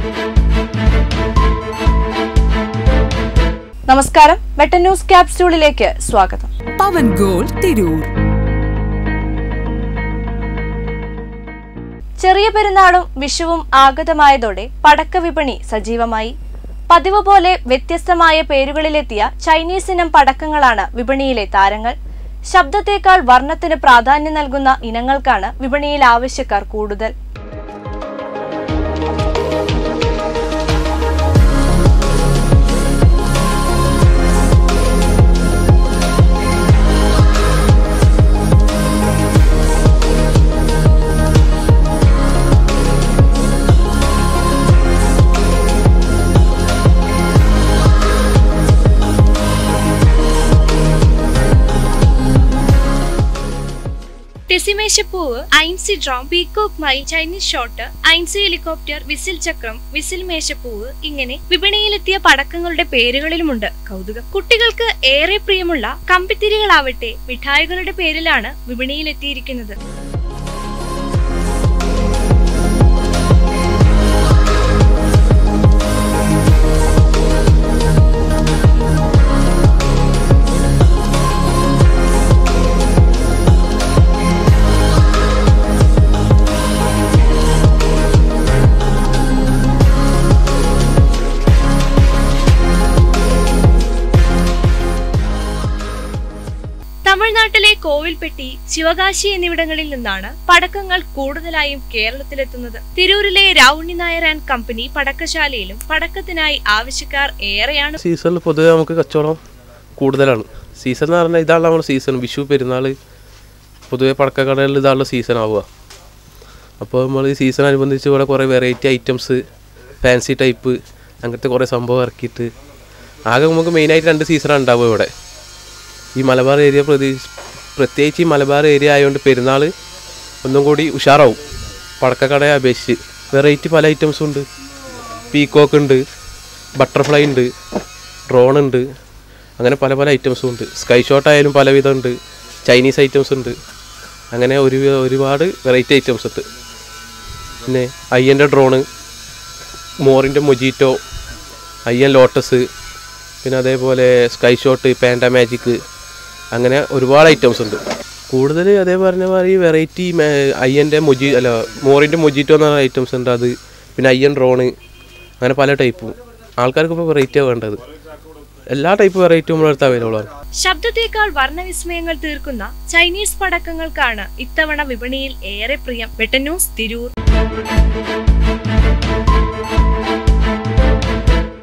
നമസ്കാരം, വെട്ടൻ ന്യൂസ് ക്യാപ്സ്യൂളിലേക്ക് സ്വാഗതം. പവൻ ഗോൾ തിരൂർ. ചെറിയ പെരുന്നാളും വിഷുവും ആഗതമായതോടെ പടക്ക വിപണി സജീവമായി. പതിവ് പോലെ വ്യത്യസ്തമായ പേരുകളിലെത്തിയ ചൈനീസ് ഇനം പടക്കങ്ങളാണ് വിപണിയിലെ താരങ്ങൾ. ശബ്ദത്തേക്കാൾ വർണ്ണത്തിന് പ്രാധാന്യം നൽകുന്ന ഇനങ്ങൾക്കാണ് വിപണിയിൽ ആവശ്യക്കാർ കൂടുതൽ. ടെസിമേശപ്പൂവ്, ഐൻസി ഡ്രോം, പീകോക്ക് മൈൽ, ചൈനീസ് ഷോട്ട്, ഐൻസി ഹെലികോപ്റ്റർ, വിസിൽ ചക്രം, വിസിൽ മേശപ്പൂവ്, ഇങ്ങനെ വിപണിയിലെത്തിയ പടക്കങ്ങളുടെ പേരുകളിലുമുണ്ട് കൗതുകം. കുട്ടികൾക്ക് ഏറെ പ്രിയമുള്ള കമ്പിത്തിരികളാവട്ടെ മിഠായികളുടെ പേരിലാണ് വിപണിയിലെത്തിയിരിക്കുന്നത്. തമിഴ്നാട്ടിലെ കോവിൽപ്പെട്ടി, ശിവകാശി എന്നിവിടങ്ങളിൽ നിന്നാണ് പടക്കങ്ങൾ കൂടുതലായും കേരളത്തിലെത്തുന്നത്. തിരൂരിലെ രാവുണ്ണി നായർ ആൻഡ് കമ്പനി പടക്കശാലയിലും പടക്കത്തിനായി ആവശ്യക്കാർ ഏറെയാണ്. സീസണിൽ പൊതുവെ നമുക്ക് കച്ചവടം കൂടുതലാണ്. സീസൺ എന്ന് പറഞ്ഞാൽ ഇതാണ് നമ്മുടെ സീസൺ. വിഷു, പെരുന്നാൾ, പൊതുവെ പടക്കക്കടകളിൽ ഇതാണുള്ള സീസൺ ആവുക. അപ്പോൾ നമ്മൾ ഈ സീസൺ അനുബന്ധിച്ച് ഇവിടെ കുറേ വെറൈറ്റി ഐറ്റംസ്, ഫാൻസി ടൈപ്പ്, അങ്ങനത്തെ കുറേ സംഭവം ഇറക്കിയിട്ട് ആകെ നമുക്ക് മെയിനായിട്ട് 2 സീസണാണ് ഉണ്ടാവുക ഇവിടെ. ഈ മലബാർ ഏരിയ പ്രത്യേകിച്ച് ഈ മലബാർ ഏരിയ ആയതുകൊണ്ട് പെരുന്നാൾ ഒന്നും കൂടി ഉഷാറാവും പടക്കക്കടയെ അപേക്ഷിച്ച്. വെറൈറ്റി പല ഐറ്റംസും ഉണ്ട്. പീകോക്ക് ഉണ്ട്, ബട്ടർഫ്ലൈ ഉണ്ട്, ഡ്രോൺ ഉണ്ട്, അങ്ങനെ പല പല ഐറ്റംസും ഉണ്ട്. സ്കൈ ഷോട്ട് ആയാലും പലവിധം ഉണ്ട്, ചൈനീസ് ഐറ്റംസ് ഉണ്ട്, അങ്ങനെ ഒരുപാട് വെറൈറ്റി ഐറ്റംസ് ഉണ്ട്. പിന്നെ അയ്യൻ്റെ ഡ്രോണ്, മോറിൻ്റെ മൊജീറ്റോ, അയ്യൻ ലോട്ടസ്, പിന്നെ അതേപോലെ സ്കൈ ഷോട്ട്, പാൻഡ മാജിക്, അങ്ങനെ ഒരുപാട് ഐറ്റംസ് ഉണ്ട്. കൂടുതൽ അതേ പറഞ്ഞ മാതിരി വെറൈറ്റി അയ്യൻ്റെ മോറിൻ്റെ മൊജീറ്റോ എന്ന് പറഞ്ഞ ഐറ്റംസ് ഉണ്ട്. അത് പിന്നെ അയ്യൻ ഡ്രോണ്, അങ്ങനെ പല ടൈപ്പും. ആൾക്കാർക്ക് ഇപ്പോൾ വെറൈറ്റിയാണ് വേണ്ടത്. എല്ലാ ടൈപ്പ് വെറൈറ്റിയും നമ്മളടുത്ത് അവൈലബിൾ ആണ്. ശബ്ദത്തേക്കാൾ വർണ്ണവിസ്മയങ്ങൾ തീർക്കുന്ന ചൈനീസ് പടക്കങ്ങൾക്കാണ് ഇത്തവണ വിപണിയിൽ ഏറെ പ്രിയം. വെട്ടൻ ന്യൂസ് തിരൂർ.